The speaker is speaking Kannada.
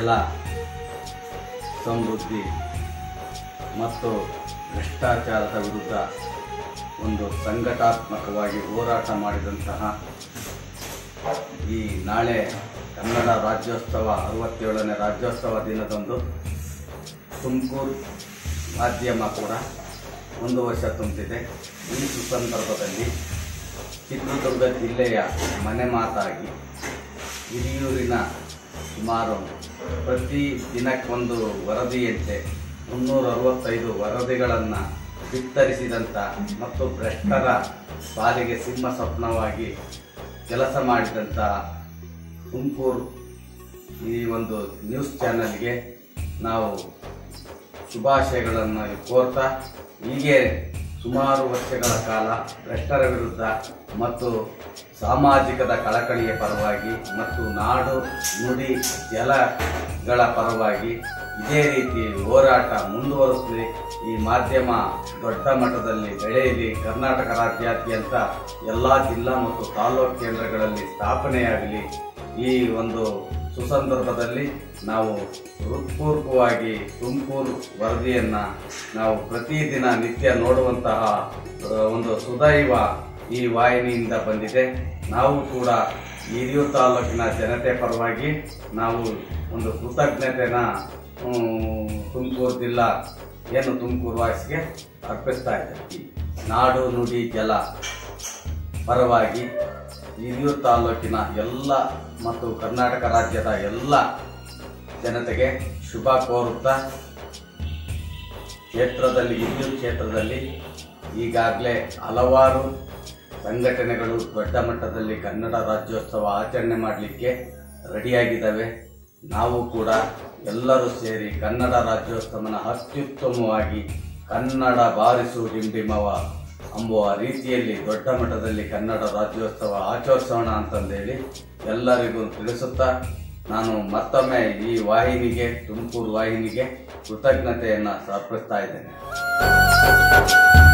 ಜಲ ಸಮೃದ್ಧಿ ಮತ್ತು ಭ್ರಷ್ಟಾಚಾರದ ವಿರುದ್ಧ ಒಂದು ಸಂಘಟನಾತ್ಮಕವಾಗಿ ಹೋರಾಟ ಮಾಡಿದಂತಹ ಈ ನಾಳೆ ಕನ್ನಡ ರಾಜ್ಯೋತ್ಸವ 67ನೇ ರಾಜ್ಯೋತ್ಸವ ದಿನದಂದು ತುಮಕೂರು ಮಾಧ್ಯಮ ಕೂಡ 1 ವರ್ಷ ತುಂಬಿದೆ. ಈ ಸುಸಂದರ್ಭದಲ್ಲಿ ಚಿತ್ರದುರ್ಗ ಜಿಲ್ಲೆಯ ಮನೆ ಮಾತಾಗಿ ಹಿರಿಯೂರಿನ ಸುಮಾರು ಪ್ರತಿ ದಿನಕ್ಕೊಂದು ವರದಿಯಂತೆ 365 ವರದಿಗಳನ್ನು ಬಿತ್ತರಿಸಿದಂಥ ಮತ್ತು ಭ್ರಷ್ಟರ ಪಾಲಿಗೆ ಸಿಂಹ ಸ್ವಪ್ನವಾಗಿ ಕೆಲಸ ಮಾಡಿದಂಥ ತುಮಕೂರು ಈ ಒಂದು ನ್ಯೂಸ್ ಚಾನೆಲ್ಗೆ ನಾವು ಶುಭಾಶಯಗಳನ್ನು ಕೋರ್ತಾ, ಹೀಗೆ ಸುಮಾರು ವರ್ಷಗಳ ಕಾಲ ಭ್ರಷ್ಟರ ವಿರುದ್ಧ ಮತ್ತು ಸಾಮಾಜಿಕದ ಕಳಕಳಿಯ ಪರವಾಗಿ ಮತ್ತು ನಾಡು ನುಡಿ ಜಲಗಳ ಪರವಾಗಿ ಇದೇ ರೀತಿ ಹೋರಾಟ ಮುಂದುವರಿಸಲಿ. ಈ ಮಾಧ್ಯಮ ದೊಡ್ಡ ಮಟ್ಟದಲ್ಲಿ ಬೆಳೆಯಲಿ. ಕರ್ನಾಟಕ ರಾಜ್ಯಾದ್ಯಂತ ಎಲ್ಲ ಜಿಲ್ಲಾ ಮತ್ತು ತಾಲೂಕು ಕೇಂದ್ರಗಳಲ್ಲಿ ಸ್ಥಾಪನೆಯಾಗಲಿ. ಈ ಒಂದು ಸುಸಂದರ್ಭದಲ್ಲಿ ನಾವು ಹೃತ್ಪೂರ್ವಕವಾಗಿ ತುಮಕೂರು ವರದಿಯನ್ನು ನಾವು ಪ್ರತಿದಿನ ನಿತ್ಯ ನೋಡುವಂತಹ ಒಂದು ಸುದೈವ ಈ ವಾಹಿನಿಯಿಂದ ಬಂದಿದೆ. ನಾವು ಕೂಡ ಹಿರಿಯೂರು ತಾಲೂಕಿನ ಜನತೆ ಪರವಾಗಿ ನಾವು ಒಂದು ಕೃತಜ್ಞತೆನ ತುಮಕೂರು ಜಿಲ್ಲಾ ತುಮಕೂರು ವಾಸಿಗೆ ಅರ್ಪಿಸ್ತಾ ಇದ್ದೀವಿ. ನಾಡು ನುಡಿ ಜಲ ಪರವಾಗಿ ಹಿರಿಯೂರು ತಾಲೂಕಿನ ಎಲ್ಲ ಮತ್ತು ಕರ್ನಾಟಕ ರಾಜ್ಯದ ಎಲ್ಲ ಜನತೆಗೆ ಶುಭ ಕೋರುತ್ತಾ, ಹಿರಿಯೂರು ಕ್ಷೇತ್ರದಲ್ಲಿ ಈಗಾಗಲೇ ಹಲವಾರು ಸಂಘಟನೆಗಳು ದೊಡ್ಡ ಮಟ್ಟದಲ್ಲಿ ಕನ್ನಡ ರಾಜ್ಯೋತ್ಸವ ಆಚರಣೆ ಮಾಡಲಿಕ್ಕೆ ರೆಡಿಯಾಗಿದ್ದಾವೆ. ನಾವು ಕೂಡ ಎಲ್ಲರೂ ಸೇರಿ ಕನ್ನಡ ರಾಜ್ಯೋತ್ಸವನ ಅತ್ಯುತ್ತಮವಾಗಿ ಕನ್ನಡ ಬಾರಿಸು ಡಿಂಡಿಮವ ಎಂಬುವ ರೀತಿಯಲ್ಲಿ ದೊಡ್ಡ ಮಟ್ಟದಲ್ಲಿ ಕನ್ನಡ ರಾಜ್ಯೋತ್ಸವ ಆಚರಿಸೋಣ ಅಂತಂದೇಳಿ ಎಲ್ಲರಿಗೂ ತಿಳಿಸುತ್ತಾ, ನಾನು ಮತ್ತೊಮ್ಮೆ ಈ ವಾಹಿನಿಗೆ, ತುಮಕೂರು ವಾಹಿನಿಗೆ ಕೃತಜ್ಞತೆಯನ್ನು ಸಮರ್ಪಿಸ್ತಾ ಇದ್ದೇನೆ.